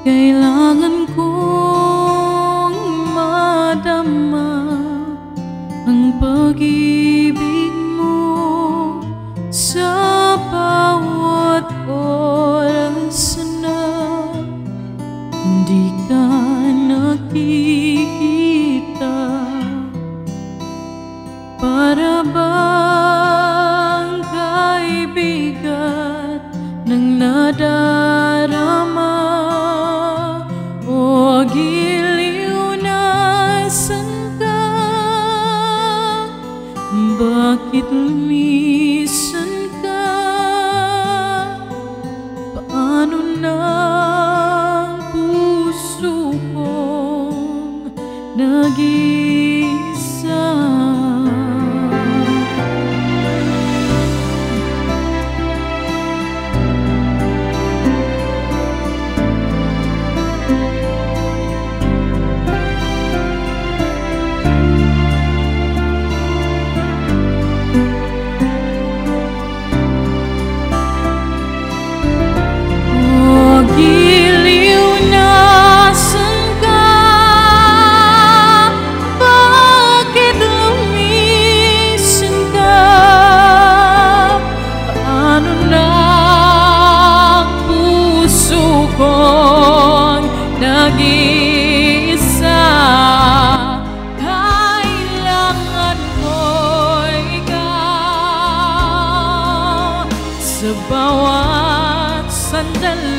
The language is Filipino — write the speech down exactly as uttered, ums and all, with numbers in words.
Kailangan kong madama ang pag-ibig mo sa bawat oras na hindi ka nakikita. Para bang kaibigat ng nadarama o giliw na san ka? Bakit lumisan ka? Paano na ang puso kong nag-iisa? Nag-iisa, kailangan ko ikaw sa bawat sandali.